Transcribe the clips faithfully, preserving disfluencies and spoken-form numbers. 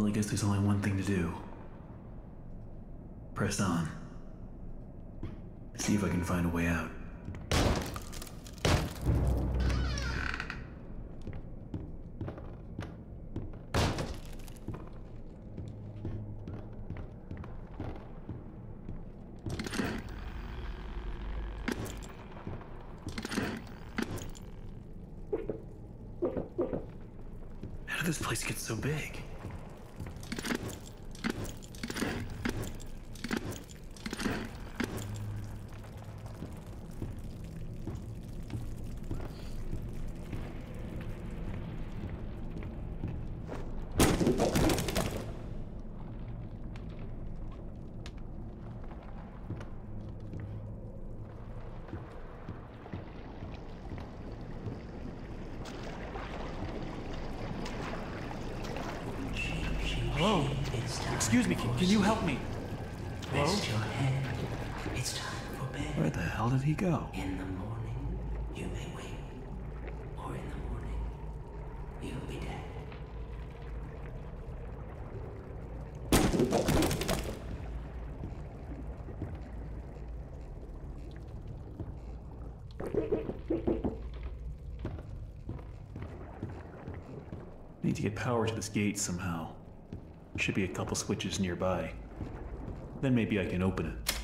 Well, I guess there's only one thing to do. Press on. See if I can find a way out. How did this place get so big? Hello? Excuse me, can, can you help me? Hello? Rest your head. It's time for bed. Where the hell did he go? In the morning, you may wake. Or in the morning, you'll be dead. Need to get power to this gate somehow. Should be a couple switches nearby. Then maybe I can open it.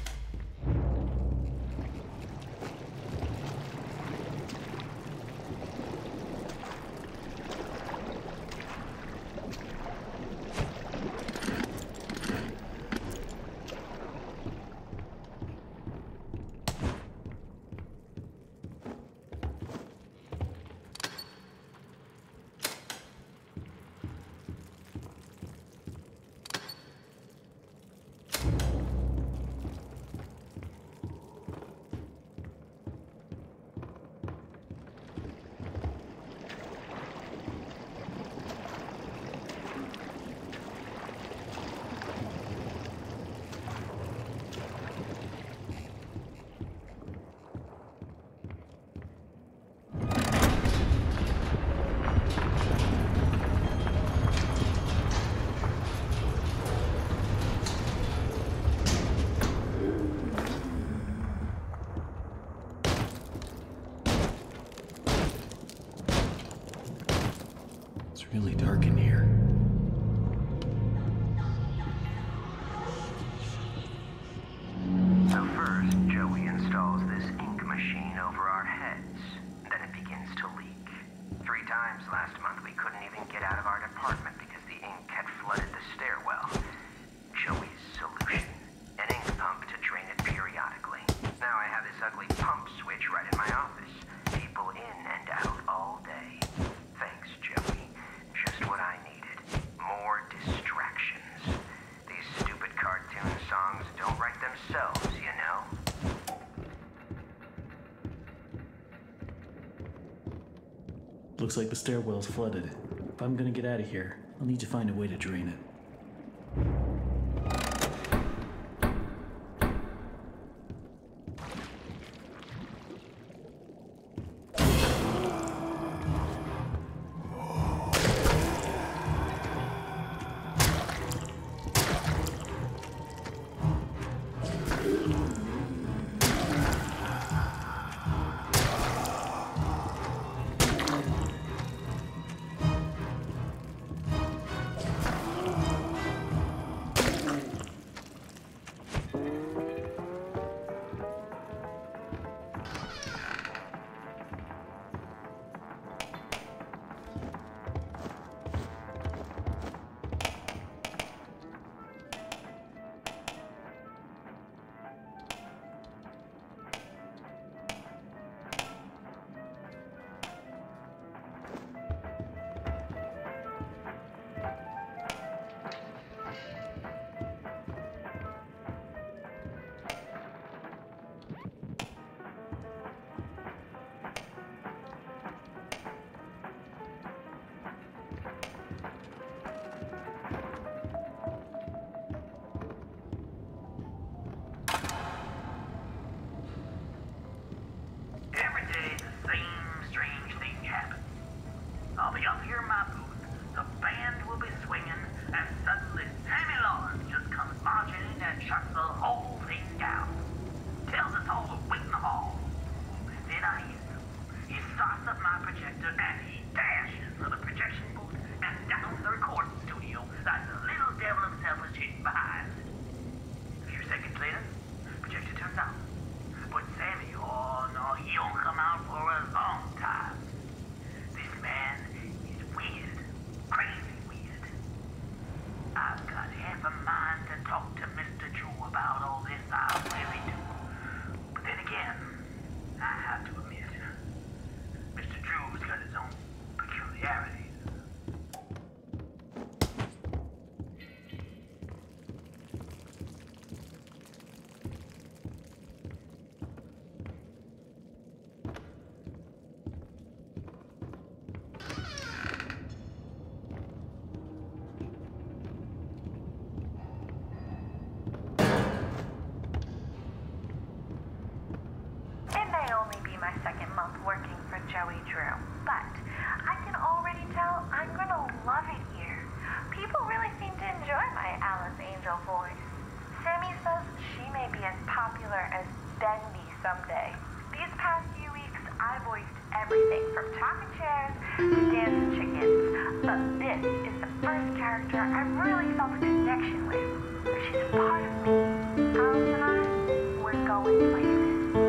It's really dark in here. So first, Joey installs this ink machine over our heads. Then it begins to leak. Three times last month we couldn't even get out of our department because the ink had flooded the stairwell. Joey's solution: an ink pump to drain it periodically. Now I have this ugly pump switch right in my office. People in and out all day. Thanks, Joey. Just what I needed. More distractions. These stupid cartoon songs don't write themselves, you know? Looks like the stairwell's flooded. If I'm gonna get out of here, I'll need to find a way to drain it. my projector and he dashes for the projection booth and down to the recording studio like the little devil himself was chasing behind. A few seconds later, projector turns on. But Sammy, oh no, he don't come out for a long time. This man is weird, crazy weird. I've got half a mind to talk to Mister Drew about all this, I really do. But then again, I have to admit, Mister Drew's got his own peculiarities. It may only be my second month working for Joey Drew, but I can already tell I'm gonna love it here. People really seem to enjoy my Alice Angel voice. Sammy says she may be as popular as Bendy someday. These past few weeks, I voiced everything from talking chairs to dancing chickens, but this is the first character I really felt a connection with. She's a part of me. Alice and I, we're going places.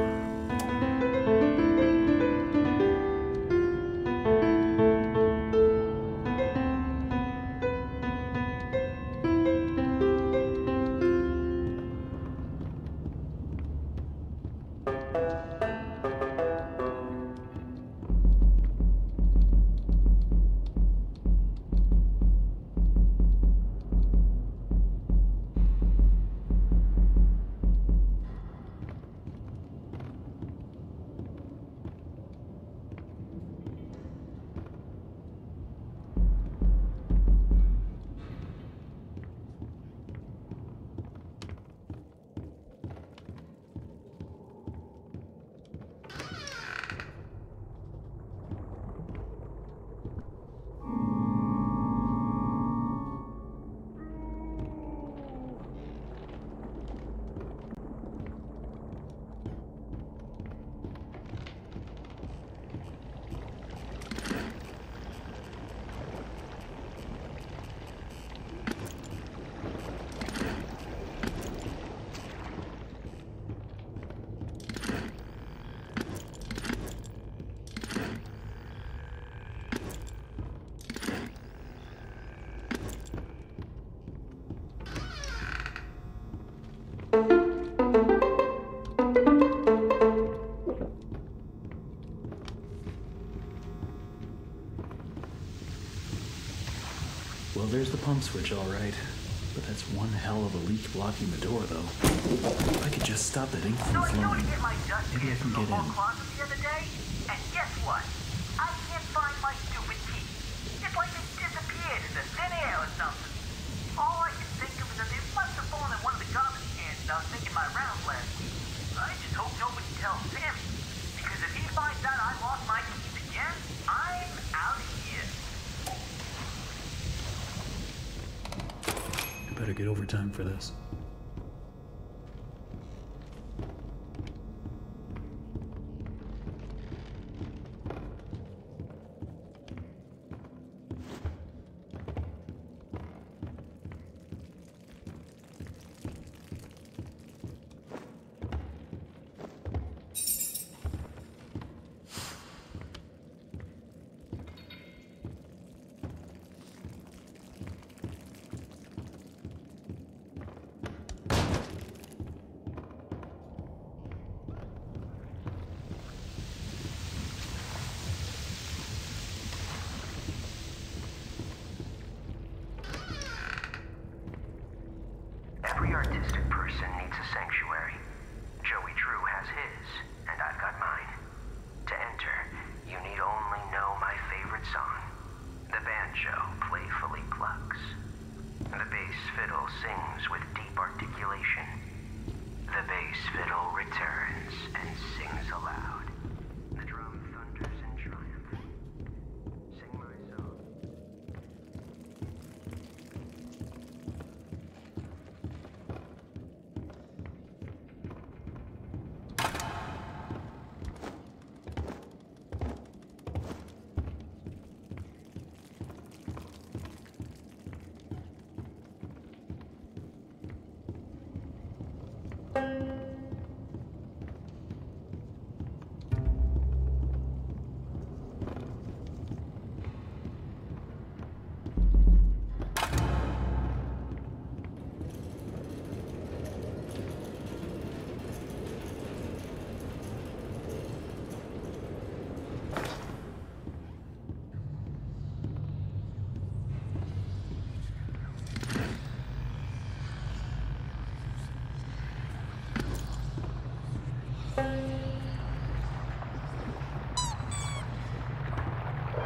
Well, there's the pump switch, all right. But that's one hell of a leak blocking the door, though. If I could just stop that ink from flowing, maybe I can get in. The other day, and guess what? I can't find my stupid key. It's like it disappeared into thin air or something. All I can think of is that it must have fallen in one of the garbage cans I was making my rounds last week. I just hope nobody tells Sammy, because if he finds out I lost my keys again, I'm out of here. I better get overtime for this. Every artistic person needs a sanctuary. Joey Drew has his, and I've got mine. To enter, you need only know my favorite song. The banjo playfully plucks. The bass fiddle sings with deep articulation. The bass fiddle returns and sings aloud. The drum thunders in triumph. Sing my song.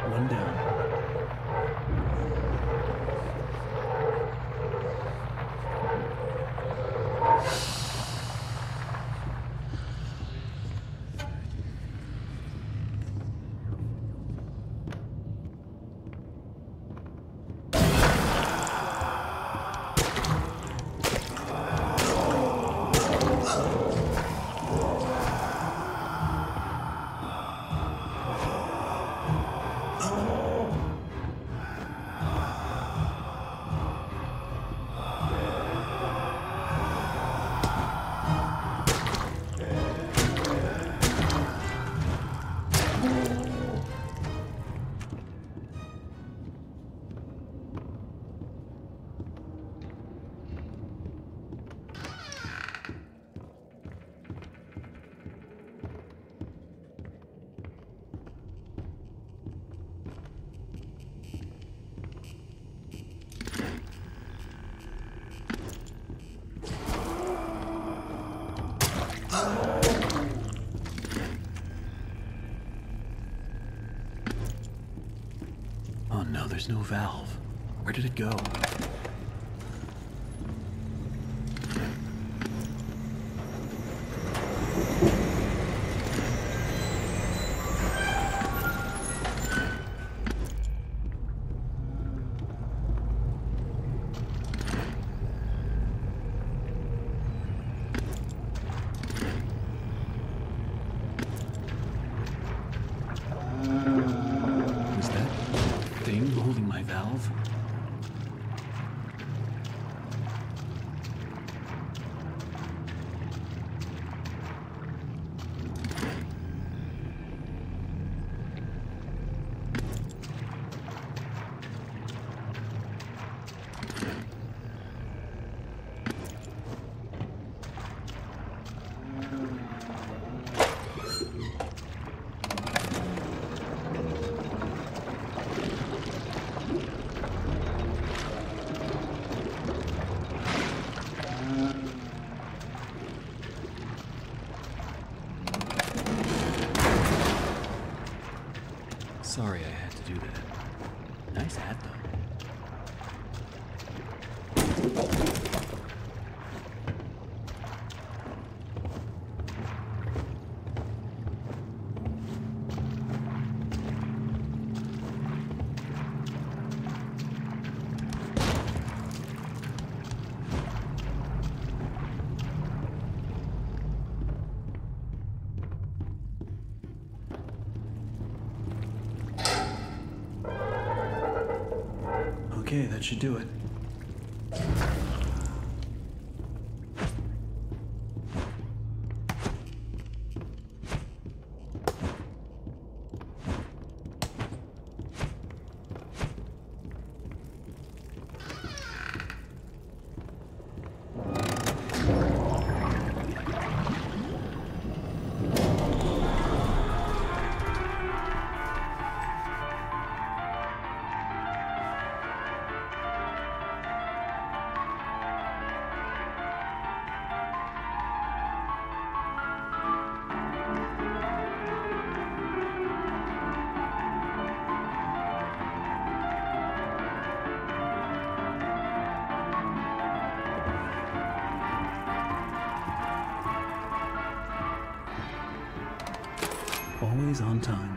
One down. Oh no, there's no valve. Where did it go? Was that thing holding my valve? Sorry I had to do that. Nice hat, though. Okay, that should do it. Always on time.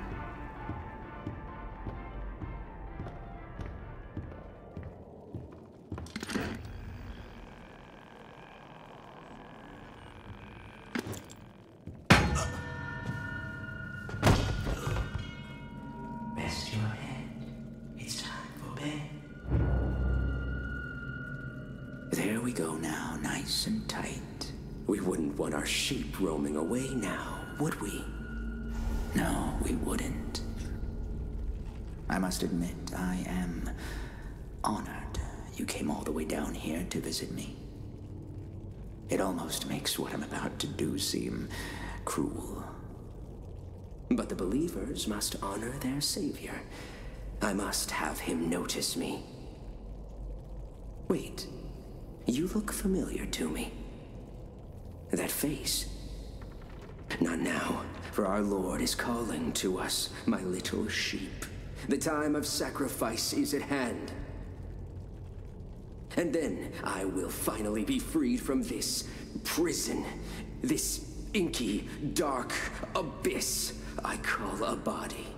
Rest your head. It's time for bed. There we go now, nice and tight. We wouldn't want our sheep roaming away now, would we? No, we wouldn't. I must admit, I am honored you came all the way down here to visit me. It almost makes what I'm about to do seem cruel. But the believers must honor their savior. I must have him notice me. Wait, you look familiar to me. That face. Not now, for our Lord is calling to us, my little sheep. The time of sacrifice is at hand. And then I will finally be freed from this prison, this inky, dark abyss I call a body.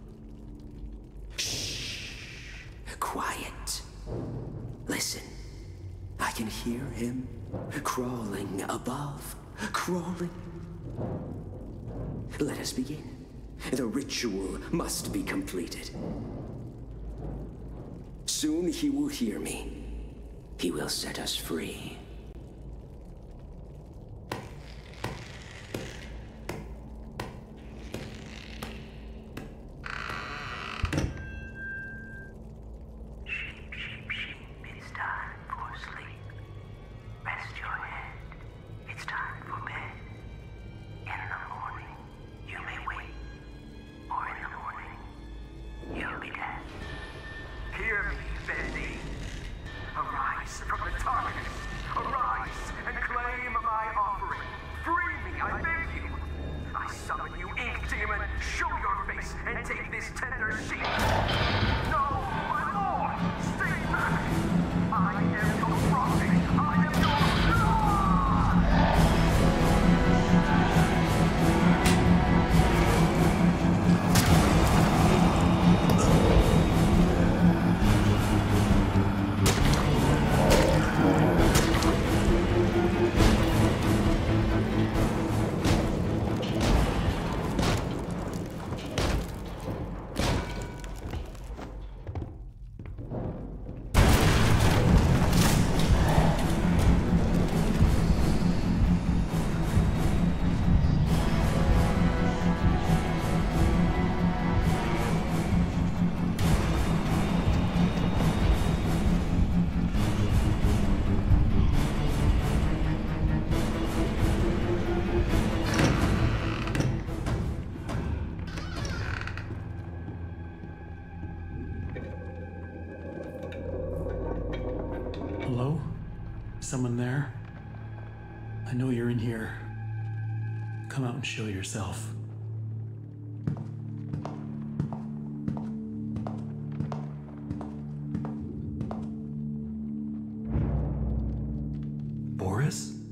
Shh. Quiet. Listen. I can hear him crawling above, crawling. Let us begin. The ritual must be completed. Soon he will hear me. He will set us free. Sheep, sheep, sheep, it's time for sleep. Rest your head, it's time for bed. In the morning, you may wake, or in the morning, you'll be dead. Hear me, Bendy. Arise from the darkness. Arise and claim my offering. Free me, I beg you. I summon you, ink demon. Show your face and take this tender sheep. No, my lord, stay back. I am your prophet. I am your Hello? Someone there? I know you're in here. Come out and show yourself. Boris?